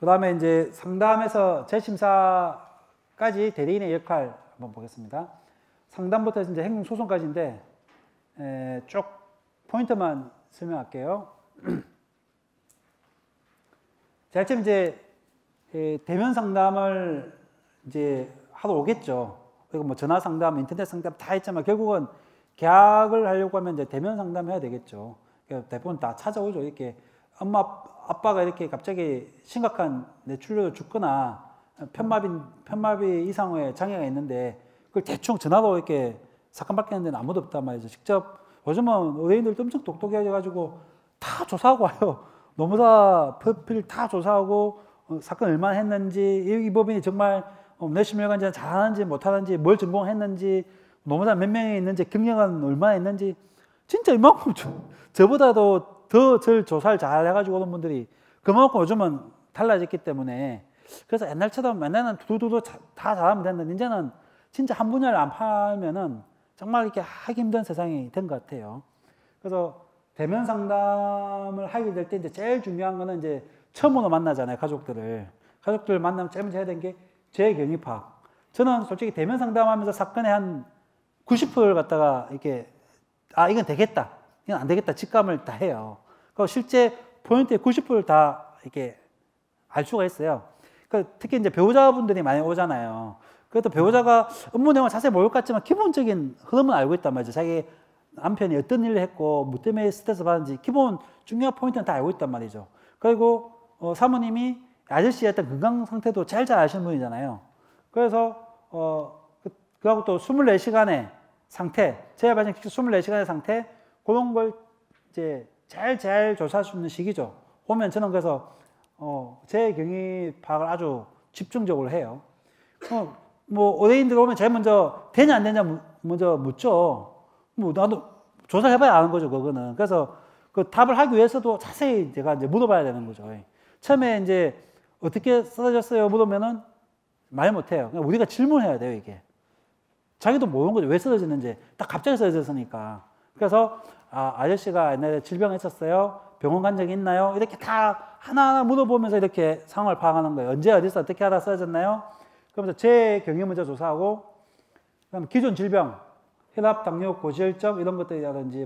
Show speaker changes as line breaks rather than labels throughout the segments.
그 다음에 이제 상담에서 재심사까지 대리인의 역할 한번 보겠습니다. 상담부터 이제 행정소송까지인데 쭉 포인트만 설명할게요. 제가 지금 이제 대면 상담을 이제 하러 오겠죠. 그리고 뭐 전화 상담, 인터넷 상담 다 했지만 결국은 계약을 하려고 하면 이제 대면 상담해야 되겠죠. 그러니까 대부분 다 찾아오죠. 이렇게 엄마, 아빠가 이렇게 갑자기 심각한 뇌출혈을 죽거나 편마비 이상의 장애가 있는데 그걸 대충 전화로 이렇게 사건 밝히는 데는 아무도 없단 말이죠. 직접 요즘은 의뢰인들도 엄청 똑똑해져가지고 다 조사하고 와요. 노무사 프로필 다 조사하고 사건 얼마나 했는지 이 법인이 정말 몇십 년간 잘하는지 못하는지 뭘 전공했는지 노무사 몇 명이 있는지 경력은 얼마나 있는지 진짜 이만큼 저보다도 더 절 조사를 잘 해가지고 오는 분들이 그만큼 요즘은 달라졌기 때문에 그래서 옛날처럼 맨날은 두두두 다 잘하면 되는데 이제는 진짜 한 분야를 안 팔면은 정말 이렇게 하기 힘든 세상이 된 것 같아요. 그래서 대면 상담을 하게 될 때 이제 제일 중요한 거는 이제 처음으로 만나잖아요, 가족들을. 가족들 만나면 제일 먼저 해야 되는 게 재경위 파악. 저는 솔직히 대면 상담하면서 사건의 한 90%를 갖다가 이렇게 이건 되겠다, 이건 안 되겠다 직감을 다 해요. 그리고 실제 포인트의 90%를 다 이렇게 알 수가 있어요. 그러니까 특히 이제 배우자분들이 많이 오잖아요. 그래도 배우자가 업무 내용을 자세히 모를 것 같지만 기본적인 흐름은 알고 있단 말이죠. 자기 남편이 어떤 일을 했고 뭐 때문에 스트레스 받는지 기본 중요한 포인트는 다 알고 있단 말이죠. 그리고 사모님이 아저씨의 어떤 건강 상태도 제일 잘 아시는 분이잖아요. 그래서 그하고 또 24시간의 상태, 제가 발생 24시간의 상태 그런 걸 이제 제일 조사할 수 있는 시기죠. 오면 저는 그래서 제 경위 파악을 아주 집중적으로 해요. 뭐 의뢰인들 오면 제일 먼저 되냐 안 되냐 먼저 묻죠. 뭐 나도 조사해봐야 아는 거죠, 그거는. 그래서 그 답을 하기 위해서도 자세히 제가 이제 물어봐야 되는 거죠. 처음에 이제 어떻게 쓰러졌어요 물으면은 말 못해요. 우리가 질문해야 돼요, 이게. 자기도 모르는 거죠. 왜 쓰러졌는지. 딱 갑자기 쓰러졌으니까. 그래서 아저씨가 옛날에 질병했었어요. 병원 간 적이 있나요? 이렇게 다 하나하나 물어보면서 이렇게 상황을 파악하는 거예요. 언제 어디서 어떻게 하다 쓰러졌나요? 그러면서 제 경위 먼저 조사하고, 그다음 기존 질병, 혈압, 당뇨, 고지혈증 이런 것들이라든지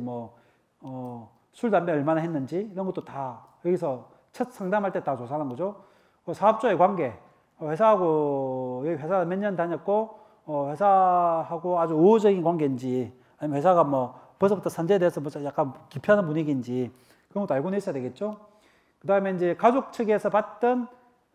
술, 담배 얼마나 했는지 이런 것도 다 여기서 첫 상담할 때 다 조사하는 거죠. 사업자의 관계, 회사하고 여기 회사 몇 년 다녔고 회사하고 아주 우호적인 관계인지 아니면 회사가 뭐 벌써부터 선제돼서 약간 기피하는 분위기인지 그런 것도 알고 있어야 되겠죠. 그 다음에 이제 가족 측에서 봤던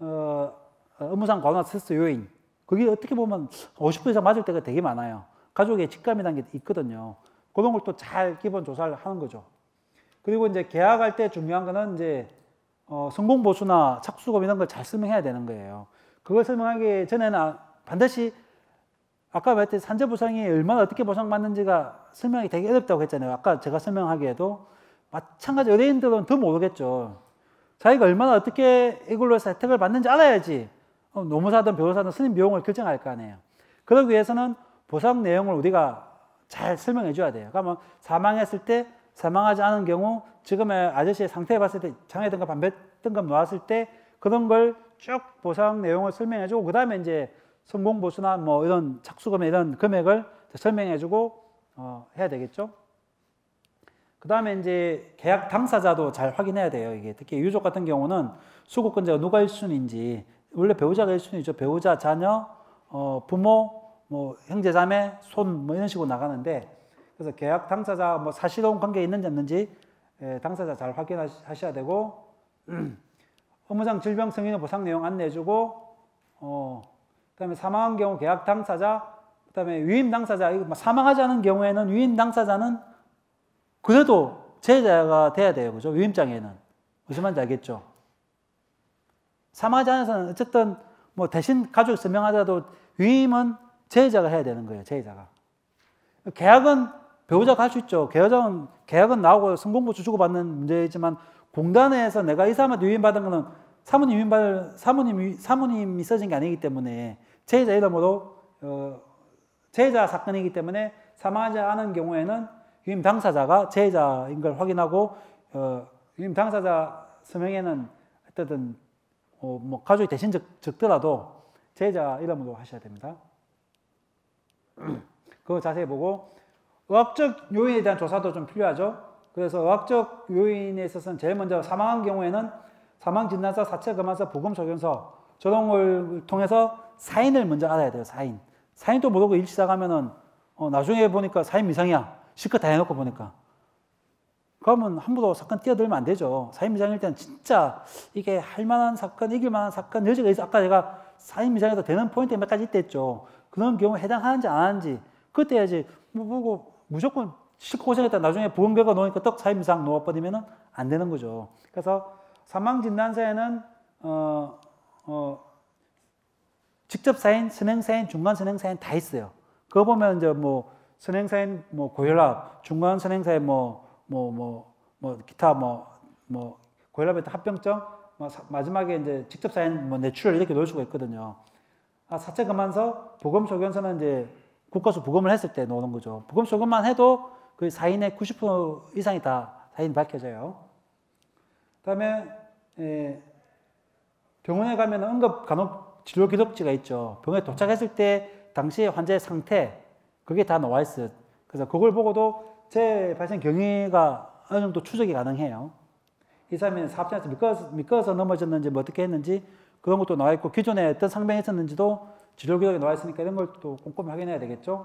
업무상 과로나 스트레스 요인, 그게 어떻게 보면 50% 이상 맞을 때가 되게 많아요. 가족의 직감이라는 게 있거든요. 그런 걸 또 잘 기본 조사를 하는 거죠. 그리고 이제 계약할 때 중요한 거는 이제 성공보수나 착수금 이런 걸 잘 설명해야 되는 거예요. 그걸 설명하기 전에는 반드시 아까 말했듯이 산재보상이 얼마나 어떻게 보상받는지가 설명이 되게 어렵다고 했잖아요. 아까 제가 설명하기에도 마찬가지 의뢰인들은 더 모르겠죠. 자기가 얼마나 어떻게 이걸로 해서 혜택을 받는지 알아야지 노무사든 변호사든 스님 비용을 결정할 거 아니에요. 그러기 위해서는 보상 내용을 우리가 잘 설명해 줘야 돼요. 그러면 사망했을 때 사망하지 않은 경우 지금의 아저씨의 상태에 봤을 때 장애 등급, 반배 등급 나왔을 때 그런 걸 쭉 보상 내용을 설명해 주고 그 다음에 이제 성공보수나 뭐 이런 착수금 이런 금액을 설명해 주고 해야 되겠죠. 그 다음에 이제 계약 당사자도 잘 확인해야 돼요. 이게 특히 유족 같은 경우는 수급권자가 누가 1순위인지 원래 배우자가 1순위죠. 배우자, 자녀, 부모, 뭐 형제자매, 손 뭐 이런 식으로 나가는데 그래서 계약 당사자 뭐 사실혼 관계에 있는지 없는지 당사자 잘 확인하셔야 되고 업무상 질병 승인의 보상 내용 안내해주고 그다음에 사망한 경우 계약 당사자, 그다음에 위임 당사자, 이거 사망하지 않은 경우에는 위임 당사자는 그래도 제자가 돼야 돼요, 그죠? 위임장에는 무슨 말인지 알겠죠? 사망하지 않아서는 어쨌든 뭐 대신 가족 서명하더라도 위임은 제자가 해야 되는 거예요, 제자가. 계약은 배우자가 할 수 있죠. 계약은 나오고 성공보수 주고받는 문제이지만 공단에서 내가 이 사람한테 위임받은 거는 사모님이 써진 게 아니기 때문에 제자 이름으로 제자 사건이기 때문에 사망하지 않은 경우에는 위임 당사자가 제자인 걸 확인하고 위임 당사자 서명에는 어쨌든 뭐 가족이 대신 적더라도 제자 이름으로 하셔야 됩니다. 그거 자세히 보고 의학적 요인에 대한 조사도 좀 필요하죠. 그래서 의학적 요인에 있어서는 제일 먼저 사망한 경우에는 사망진단서, 사체검안서, 부검소견서 저런 걸 통해서 사인을 먼저 알아야 돼요. 사인도 모르고 일 시작하면은 나중에 보니까 사인 미상이야. 실컷 다 해놓고 보니까. 그러면 함부로 사건 뛰어들면 안 되죠. 사인 미상일 때는 진짜 이게 할 만한 사건, 이길 만한 사건, 여지가 있어. 아까 제가 사인 미상에서 되는 포인트 몇 가지 있댔죠. 그런 경우에 해당하는지 안 하는지 그때 해야지. 뭐 보고 무조건 실컷 고생했다 나중에 보험 결과 놓으니까 떡 사인 미상 놓아버리면 안 되는 거죠. 그래서 사망진단서에는 직접 사인, 선행 사인, 중간 선행 사인 다 있어요. 그거 보면 이제 뭐 선행 사인 뭐 고혈압, 중간 선행 사인 기타 고혈압에 합병증, 마지막에 이제 직접 사인 뇌출혈 이렇게 놓을 수가 있거든요. 사체검안서, 부검소견서는 이제 국가수 부검을 했을 때 놓는 거죠. 부검소견만 해도 그 사인의 90% 이상이 다 사인이 밝혀져요. 그다음에 병원에 가면 응급간호치료 기록지가 있죠. 병원에 도착했을 때 당시의 환자의 상태 그게 다 나와 있어요. 그래서 그걸 보고도 재발생 경위가 어느 정도 추적이 가능해요. 이 사람이 사업장에서 미끄러서 넘어졌는지 뭐 어떻게 했는지 그런 것도 나와 있고 기존에 어떤 상병이 있었는지도 치료 기록에 나와 있으니까 이런 걸 또 꼼꼼히 확인해야 되겠죠.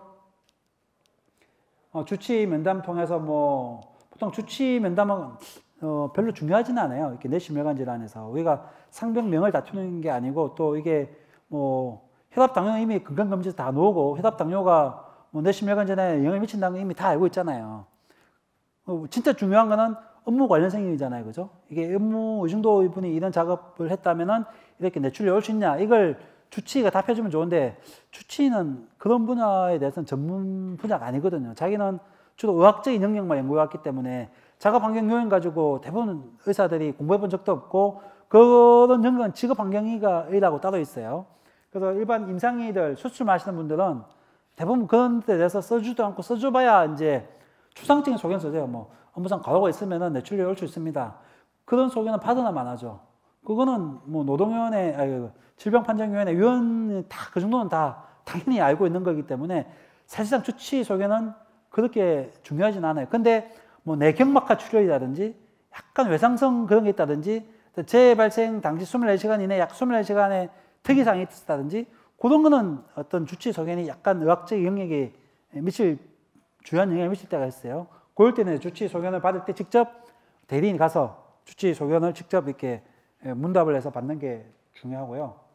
주치 면담 통해서 보통 주치 면담은 별로 중요하지는 않아요. 이렇게 내시혈관 질환에서 우리가 상병명을 다투는 게 아니고 또 이게 혈압 당뇨는 이미 건강검진에서 다 나오고 혈압 당뇨가 내시혈관 질환에 영향을 미친다는 거 이미 다 알고 있잖아요. 진짜 중요한 거는 업무 관련 생리잖아요, 그죠? 이게 업무 의중도 이분이 이런 작업을 했다면은 이렇게 뇌출혈이 올 수 있냐 이걸 주치의가 답해주면 좋은데 주치의는 그런 분야에 대해서는 전문 분야가 아니거든요. 자기는 주로 의학적인 영역만 연구해왔기 때문에 작업 환경 요인 가지고 대부분 의사들이 공부해본 적도 없고 그런 영역은 직업 환경의학이라고 따로 있어요. 그래서 일반 임상의들 수술 마시는 분들은 대부분 그런 데 대해서 써주지도 않고 써줘봐야 이제 추상적인 소견 써줘요. 업무상 과로가 있으면은 뇌출혈이 올 수 있습니다. 그런 소견은 받으나 마나죠. 그거는 노동위원회, 질병판정위원회 위원이 다 그 정도는 다 당연히 알고 있는 거기 때문에 사실상 주치 소견은 그렇게 중요하진 않아요. 근데 뇌경막하 출혈이라든지 약간 외상성 그런 게 있다든지 재발생 당시 24시간 이내 약 24시간의 특이사항이 있었다든지 그런 거는 어떤 주치 소견이 약간 의학적 영역에 주요한 영향을 미칠 때가 있어요. 그럴 때는 주치 소견을 받을 때 직접 대리인이 가서 주치 소견을 직접 이렇게 문답을 해서 받는 게 중요하고요.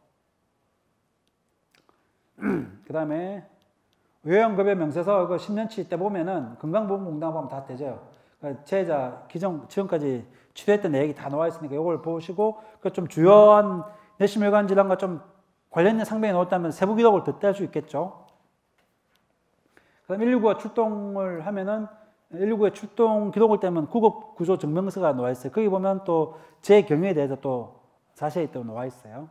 그 다음에 요양급여 명세서 10년치 때 보면은 건강보험공단 보면 다 되죠. 재자 지금까지 치료했던 내역이 다 나와 있으니까 이걸 보시고 좀 주요한 내시혈관 질환과 좀 관련된 상병이 나왔다면 세부 기록을 덧댈 수 있겠죠. 그다음 119가 출동을 하면은 119의 출동 기록을 떼면 구급 구조 증명서가 나와 있어요. 거기 보면 또 제 경위에 대해서 또 자세히 또 나와 있어요.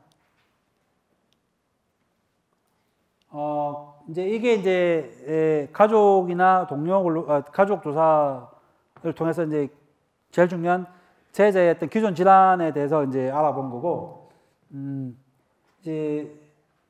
이제 이게 이제 가족이나 동료 가족 조사를 통해서 이제 제일 중요한 제자의 어떤 기존 질환에 대해서 이제 알아본 거고, 이제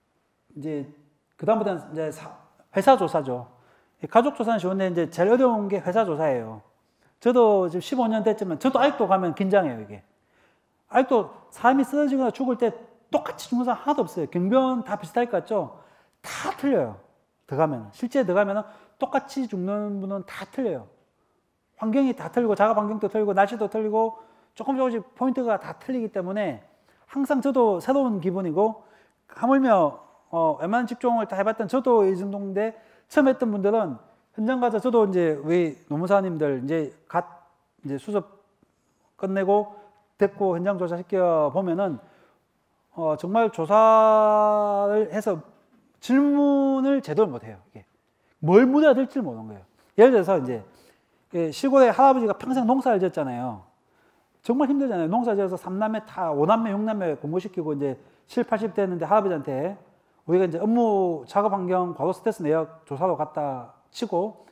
그다음부터는 이제 회사 조사죠. 가족 조사는 좋은데 이제 제일 어려운 게 회사 조사예요. 저도 지금 15년 됐지만 저도 아직도 가면 긴장해요, 이게. 아직도 사람이 쓰러지거나 죽을 때 똑같이 죽는 사람 하나도 없어요. 경비원 다 비슷할 것 같죠? 다 틀려요. 실제 들어가면 똑같이 죽는 분은 다 틀려요. 환경이 다 틀리고 작업 환경도 틀리고 날씨도 틀리고 조금씩 포인트가 다 틀리기 때문에 항상 저도 새로운 기분이고, 하물며 웬만한 직종을 다 해봤던 저도 이 정도인데 처음 했던 분들은 현장 가서 저도 이제 우리 노무사님들 이제 수습 끝내고 됐고 현장 조사 시켜 보면은 정말 조사를 해서 질문을 제대로 못해요. 이게 뭘 물어야 될지 모르는 거예요. 예를 들어서 이제 시골에 할아버지가 평생 농사를 지었잖아요. 정말 힘들잖아요. 농사 지어서 3남매 다 5남매 6남매 공부시키고 이제 7, 80 됐는데 할아버지한테 우리가 이제 업무 작업 환경 과도 스트레스 내역 조사로 갔다 치고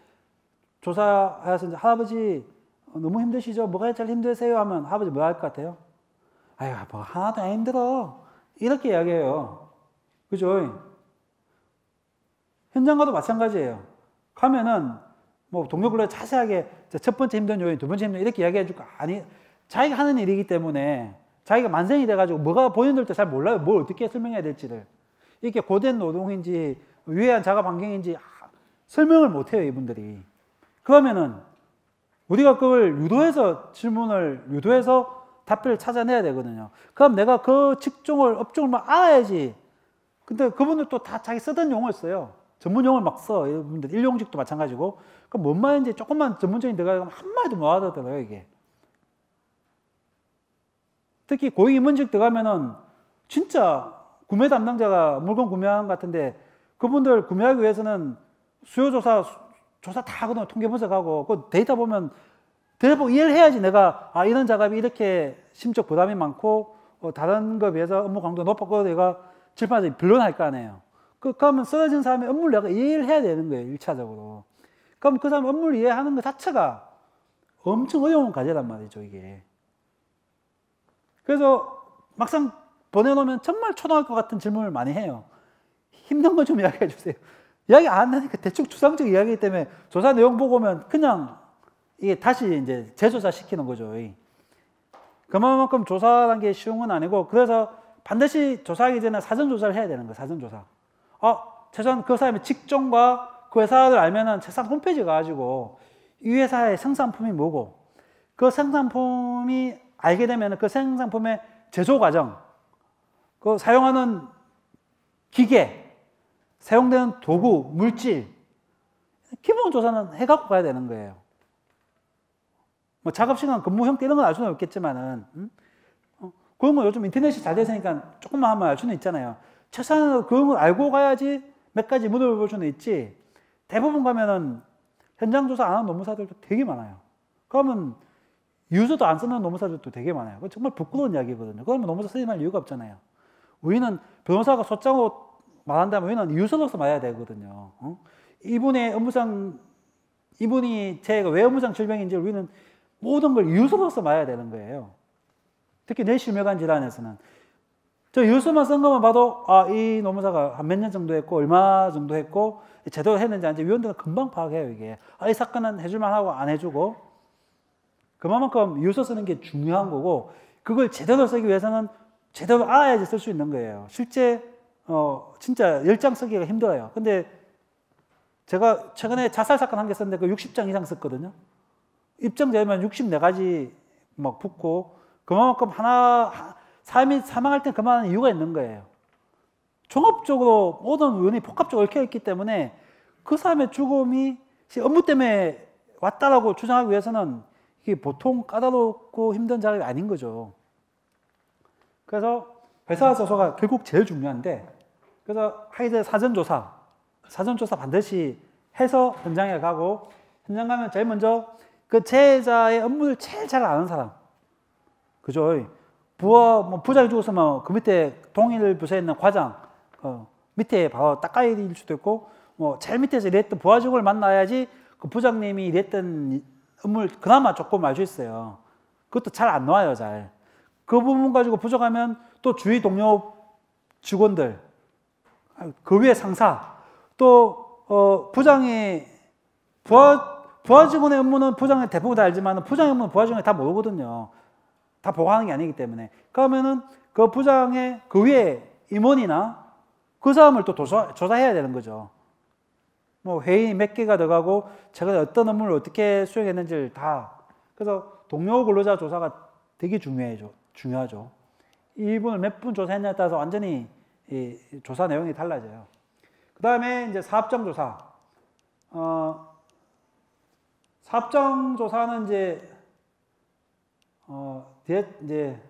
조사해서 이제 할아버지 너무 힘드시죠? 뭐가 제일 힘드세요? 하면 할아버지 뭐 할 것 같아요? 아유, 뭐 하나도 안 힘들어. 이렇게 이야기해요. 그죠? 현장 가도 마찬가지예요. 가면은 뭐 동료 근로 자세하게 첫 번째 힘든 요인, 두 번째 힘든 요인 이렇게 이야기해 줄까? 아니, 자기가 하는 일이기 때문에 자기가 만성이 돼가지고 뭐가 본인들도 잘 몰라요. 뭘 어떻게 설명해야 될지를. 이게 고된 노동인지 유해한 작업 환경인지 설명을 못해요, 이분들이. 그러면은 우리가 그걸 유도해서 질문을 유도해서 답변을 찾아내야 되거든요. 그럼 내가 그 직종을 업종을 막 알아야지. 근데 그분들 또 다 자기 쓰던 용어를 써요. 전문 용어를 막 써. 이분들 일용직도 마찬가지고. 그럼 뭔 말인지 조금만 전문적인 들어가면 한마디도 못 알아듣더라고요, 이게. 특히 고위임원직 들어가면은 진짜 구매 담당자가 물건 구매하는 것 같은데 그분들 구매하기 위해서는 수요조사 조사 다 하거든요. 통계 분석하고 그 데이터 보면 대부분 이해를 해야지 내가 이런 작업이 이렇게 심적 부담이 많고 다른 거에 비해서 업무 강도가 높았고 내가 질판에서 변론할 거 아니에요. 그러면 쓰러진 사람의 업무를 내가 이해를 해야 되는 거예요. 1차적으로. 그럼 그 사람 업무를 이해하는 것 자체가 엄청 어려운 과제란 말이죠. 이게. 그래서 막상 보내놓으면 정말 초등학교 같은 질문을 많이 해요. 힘든 거 좀 이야기해 주세요. 이야기 안 하니까 대충 추상적 이야기이기 때문에 조사 내용 보고 오면 그냥 이게 다시 이제 재조사 시키는 거죠. 그만큼 조사라는 게 쉬운 건 아니고 그래서 반드시 조사하기 전에 사전조사를 해야 되는 거예요. 사전조사. 최소한 그 사람의 직종과 그 회사를 알면은 최소한 홈페이지 가가지고 이 회사의 생산품이 뭐고 그 생산품이 알게 되면 그 생산품의 제조 과정, 그 사용하는 기계, 사용되는 도구, 물질, 기본 조사는 해갖고 가야 되는 거예요. 뭐 작업시간, 근무 형태 이런 건 알 수는 없겠지만은, 그런 거 요즘 인터넷이 잘 되니까 조금만 하면 알 수는 있잖아요. 최소한 그런 걸 알고 가야지 몇 가지 물어볼 수는 있지. 대부분 가면은 현장 조사 안 하는 노무사들도 되게 많아요. 그러면 유서도 안 쓰는 노무사들도 되게 많아요. 그건 정말 부끄러운 이야기거든요. 그러면 노무사 쓰임할 이유가 없잖아요. 우리는 변호사가 소장으로 말한다면 우리는 유서로서 말해야 되거든요. 이분의 업무상, 이분이 제가 왜 업무상 질병인지 우리는 모든 걸 유서로서 말해야 되는 거예요. 특히 뇌실명관 질환에서는. 저 유서만 쓴 것만 봐도 이 노무사가 한 몇 년 정도 했고 얼마 정도 했고 제대로 했는지 아닌지 위원들은 금방 파악해요. 이게 이 사건은 해줄만 하고 안 해주고 그만큼 유서 쓰는 게 중요한 거고 그걸 제대로 쓰기 위해서는 제대로 알아야지 쓸 수 있는 거예요. 실제 진짜 10장 쓰기가 힘들어요. 근데 제가 최근에 자살 사건 한 개 썼는데 그 60장 이상 썼거든요. 입증 되면 64가지 막 붙고 그만큼 사람이 사망할 때 그만한 이유가 있는 거예요. 종합적으로 모든 원인이 복합적으로 얽혀있기 때문에 그 사람의 죽음이 업무 때문에 왔다라고 주장하기 위해서는 이게 보통 까다롭고 힘든 작업이 아닌 거죠. 그래서 회사 조사가 결국 제일 중요한데 그래서 하기 전에 사전조사 반드시 해서 현장에 가고 현장 가면 제일 먼저 그 제자의 업무를 제일 잘 아는 사람. 그죠? 부장이 죽었으면 그 밑에 동일 부서에 있는 과장, 밑에 바로 따까이일 수도 있고, 제일 밑에서 일했던 부하직을 만나야지 그 부장님이 일했던 업무를 그나마 조금 알 수 있어요. 그것도 잘 안 나와요, 잘. 그 부분 가지고 부족하면 또 주위 동료 직원들, 그 위에 상사, 또 부장이 부하 직원의 업무는 부장이 대부분 다 알지만 부장의 업무는 부하 직원이 다 모르거든요. 다 보고하는 게 아니기 때문에. 그러면은 그 부장의 그 위에 임원이나 그 사람을 또 조사해야 되는 거죠. 뭐 회의 몇 개가 들어가고 최근에 어떤 업무를 어떻게 수행했는지를 다. 그래서 동료 근로자 조사가 되게 중요하죠. 이분을 몇 분 조사했냐에 따라서 완전히 이 조사 내용이 달라져요. 그 다음에 이제 사업장 조사. 사업장 조사는 뒤에 이제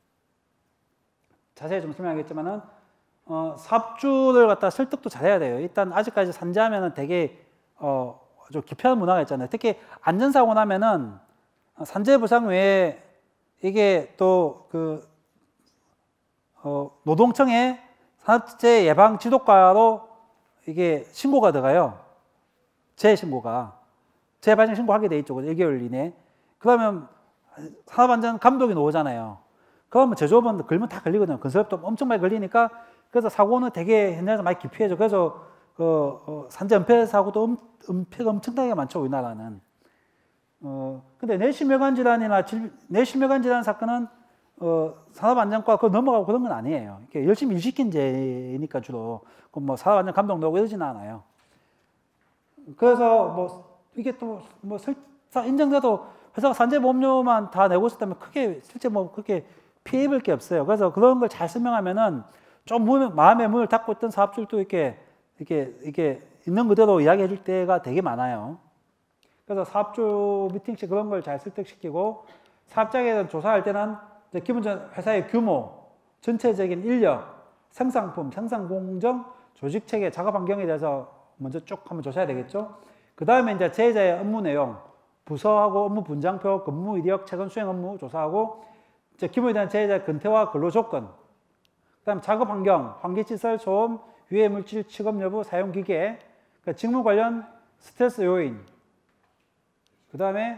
자세히 좀 설명하겠지만은, 사업주를 갖다 설득도 잘해야 돼요. 일단 아직까지 산재하면은 되게, 좀 기피하는 문화가 있잖아요. 특히 안전사고 나면은 산재보상 외에 이게 또 노동청에 산업재해 예방 지도과로 이게 신고가 들어가요. 재신고가. 재발생 신고하게 돼 있죠. 1개월 이내. 그러면 산업안전 감독이 나오잖아요. 그러면 제조업은 걸리면 다 걸리거든요. 건설업도 엄청 많이 걸리니까 그래서 사고는 되게 현장에서 많이 기피해져. 그래서 산재 은폐 사고도 은폐가 엄청나게 많죠, 우리나라는. 근데 뇌심혈관 질환이나 뇌심혈관 질환 사건은 산업안전과 그거 넘어가고 그런 건 아니에요. 이렇게 열심히 일 시킨 죄니까 주로 뭐 산업안전 감독 나오고 이러지는 않아요. 그래서 뭐 이게 또 뭐 설사 인정돼도 회사가 산재보험료만 다 내고 있었다면 크게 실제 뭐 그렇게 피해 입을 게 없어요. 그래서 그런 걸 잘 설명하면은 좀 마음의 문을 닫고 있던 사업주도 이렇게 있는 그대로 이야기해 줄 때가 되게 많아요. 그래서 사업주 미팅 시 그런 걸 잘 설득시키고 사업장에 대한 조사할 때는 이제 기본적으로 회사의 규모, 전체적인 인력, 생산품, 생산 공정, 조직 체계, 작업 환경에 대해서 먼저 쭉 한번 조사해야 되겠죠. 그 다음에 이제 제자의 업무 내용, 부서하고 업무 분장표, 근무 이력, 최근 수행 업무 조사하고 이제 기본에 대한 제자의 근태와 근로 조건, 그다음 작업 환경, 환기시설, 소음, 유해 물질 취급 여부, 사용 기계, 그러니까 직무 관련 스트레스 요인. 그다음에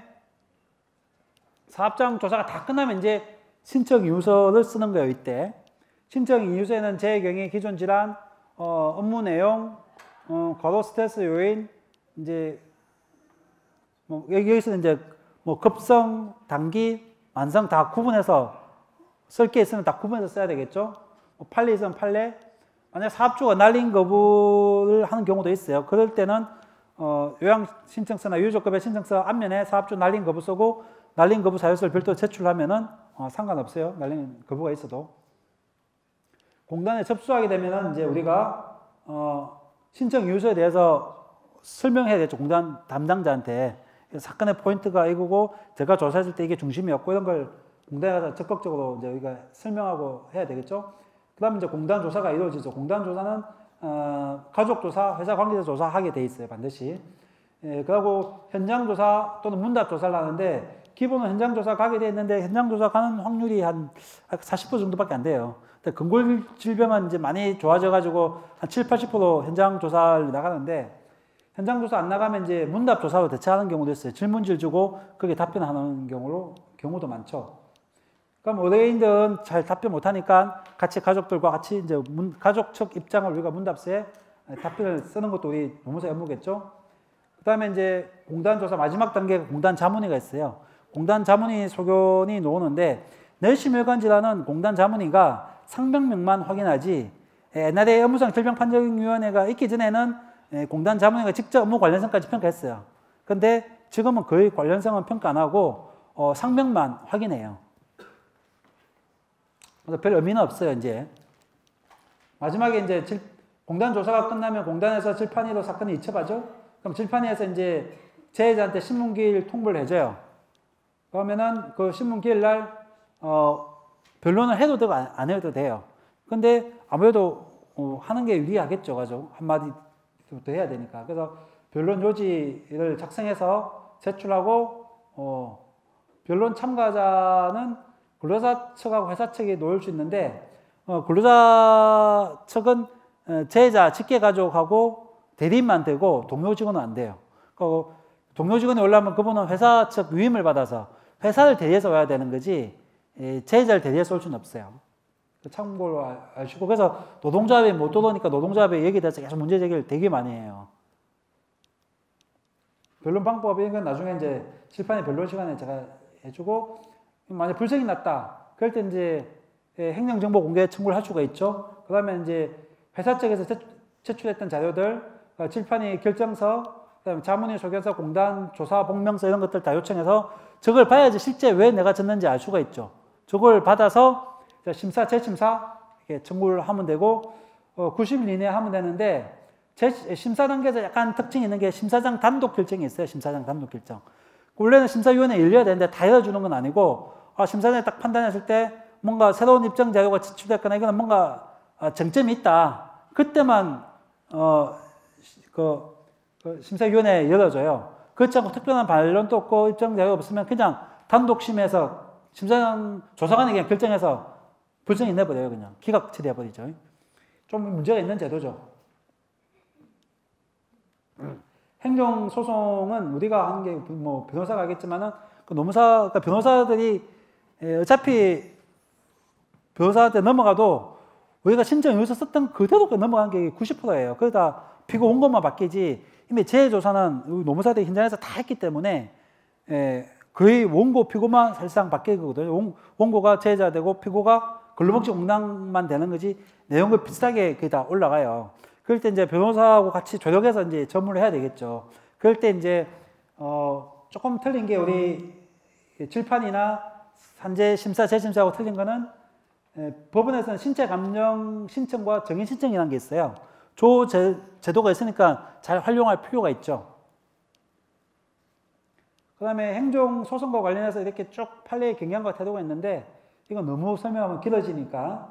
사업장 조사가 다 끝나면 이제 신청 이유서를 쓰는 거예요. 이때 신청 이유서에는 제 경의 기존 질환, 업무 내용, 과도 스트레스 요인, 이제 뭐 여기서는 이제 뭐 급성, 단기, 만성 다 구분해서 쓸 게 있으면 다 구분해서 써야 되겠죠. 판례 있으면 판례. 만약 사업주가 날림 거부를 하는 경우도 있어요. 그럴 때는 요양 신청서나 유조급의 신청서 앞면에 사업주 날림 거부 쓰고 날림 거부 사유서를 별도로 제출하면은 상관없어요. 날림 거부가 있어도. 공단에 접수하게 되면은 이제 우리가 신청 이유서에 대해서 설명해야 되죠. 공단 담당자한테 사건의 포인트가 이거고 제가 조사했을 때 이게 중심이었고 이런 걸 공단에 가서 적극적으로 이제 우리가 설명하고 해야 되겠죠. 그다음에 이제 공단 조사가 이루어지죠. 공단 조사는 가족 조사, 회사 관계자 조사하게 돼 있어요. 반드시. 그리고 현장 조사 또는 문답 조사를 하는데 기본은 현장 조사 가게 돼 있는데 현장 조사 가는 확률이 한 40% 정도밖에 안 돼요. 근데 근골 질병은 이제 많이 좋아져 가지고 한 7, 80% 현장 조사를 나가는데 현장 조사 안 나가면 이제 문답 조사로 대체하는 경우도 있어요. 질문지를 주고 거기에 답변하는 경우도 많죠. 그럼 의뢰인들은 잘 답변 못하니까 같이 가족들과 같이 이제 가족 측 입장을 우리가 문답서에 답변을 쓰는 것도 우리 노무사 업무겠죠. 그 다음에 이제 공단 조사 마지막 단계가 공단 자문위가 있어요. 공단 자문위 소견이 나오는데 뇌심혈관 질환은 공단 자문위가 상병명만 확인하지 옛날에 업무상 질병판정위원회가 있기 전에는 공단 자문위가 직접 업무 관련성까지 평가했어요. 근데 지금은 거의 관련성은 평가 안 하고 상병만 확인해요. 그래서 별 의미는 없어요, 이제. 마지막에 이제 공단 조사가 끝나면 공단에서 질판위로 사건이 이첩하죠? 그럼 질판위에서 이제 재해자한테 신문기일 통보를 해줘요. 그러면은 그 신문기일 날, 변론을 해도 되고 안 해도 돼요. 근데 아무래도 하는 게 유리하겠죠, 가지고. 한마디 더 해야 되니까. 그래서 변론 요지를 작성해서 제출하고, 변론 참가자는 근로자 측하고 회사 측이 놓을 수 있는데 근로자 측은 재해자 직계가족하고 대리인만 되고 동료 직원은 안 돼요. 동료 직원이 올라오면 그분은 회사 측 위임을 받아서 회사를 대리해서 와야 되는 거지 재해자를 대리해서 올 수는 없어요. 참고로 아시고 그래서 노동조합이 못 들어오니까 노동조합의 얘기에 대해서 계속 문제 제기를 되게 많이 해요. 변론 방법 이런 건 나중에 이제 실판의 변론 시간에 제가 해주고 만약 불성이 났다. 그럴 때 이제 행정정보 공개 청구를 할 수가 있죠. 그 다음에 이제 회사 측에서 제출했던 자료들, 질판위 결정서, 그다음에 자문위 소견서, 공단 조사 복명서 이런 것들 다 요청해서 저걸 봐야지 실제 왜 내가 졌는지 알 수가 있죠. 저걸 받아서 심사, 재심사 청구를 하면 되고 90일 이내에 하면 되는데 심사 단계에서 약간 특징이 있는 게 심사장 단독 결정이 있어요. 심사장 단독 결정. 원래는 심사위원회 열려야 되는데 다 열어주는 건 아니고 심사장이 딱 판단했을 때 뭔가 새로운 입증 자료가 제출됐거나 이거는 뭔가 정점이 있다. 그때만 심사위원회 열어줘요. 그렇지 않고 특별한 반론도 없고 입증 자료가 없으면 그냥 단독심에서 심사장 조사관이 그냥 결정해서 불성이 내버려요. 그냥 기각 처리해버리죠. 좀 문제가 있는 제도죠. 행정소송은 우리가 하는 게 뭐 변호사가 하겠지만은 그 노무사, 그러니까 변호사들이 어차피 변호사한테 넘어가도 우리가 신청 여기서 썼던 그대로 넘어간 게 90%예요. 그러다 피고 원고만 바뀌지 이미 재조사는 노무사대 현장에서 다 했기 때문에 거의 원고 피고만 사실상 바뀐 거거든요. 원고가 재자되고 피고가 근로복지 공당만 되는 거지 내용은 비슷하게 거의 다 올라가요. 그럴 때 이제 변호사하고 같이 조력해서 이제 전문을 해야 되겠죠. 그럴 때 이제 조금 틀린 게 우리 질판이나 산재 심사 재심사하고 틀린 거는 법원에서는 신체 감정 신청과 정인 신청이라는 게 있어요. 제도가 있으니까 잘 활용할 필요가 있죠. 그 다음에 행정소송과 관련해서 이렇게 쭉 판례의 경향과 태도가 있는데 이건 너무 설명하면 길어지니까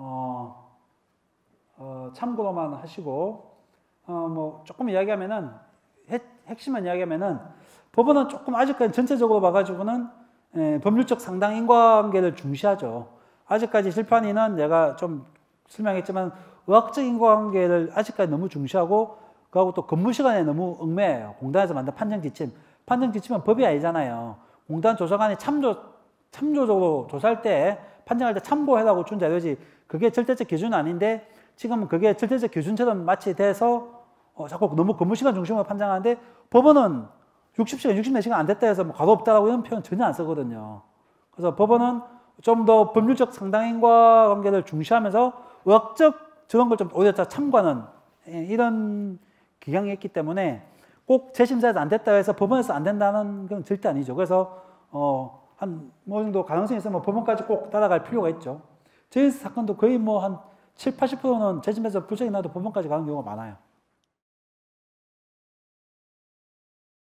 참고로만 하시고 뭐 조금 이야기하면은 핵심만 이야기하면은 법원은 조금 아직까지 전체적으로 봐가지고는 법률적 상당 인과관계를 중시하죠. 아직까지 실판위는 내가 좀 설명했지만 의학적 인과관계를 아직까지 너무 중시하고 그하고 또 근무 시간에 너무 얽매여요. 공단에서 만든 판정 지침. 판정 지침은 법이 아니잖아요. 공단 조사관이 참조적으로 조사할 때 판정할 때 참고해라고 준 자료지 그게 절대적 기준은 아닌데 지금은 그게 절대적 기준처럼 마치 돼서 자꾸 너무 근무 시간 중심으로 판정하는데 법원은 60시간, 64시간 안 됐다 해서 뭐 과도 없다라고 이런 표현 전혀 안 쓰거든요. 그래서 법원은 좀 더 법률적 상당인과 관계를 중시하면서 의학적 저런 걸 좀 오히려 참고하는 이런 기강이 있기 때문에 꼭 재심사에서 안 됐다 해서 법원에서 안 된다는 건 절대 아니죠. 그래서 한 뭐 정도 가능성이 있으면 법원까지 꼭 따라갈 필요가 있죠. 저희 사건도 거의 뭐 한 70, 80%는 재심에서 불적이 나도 법원까지 가는 경우가 많아요.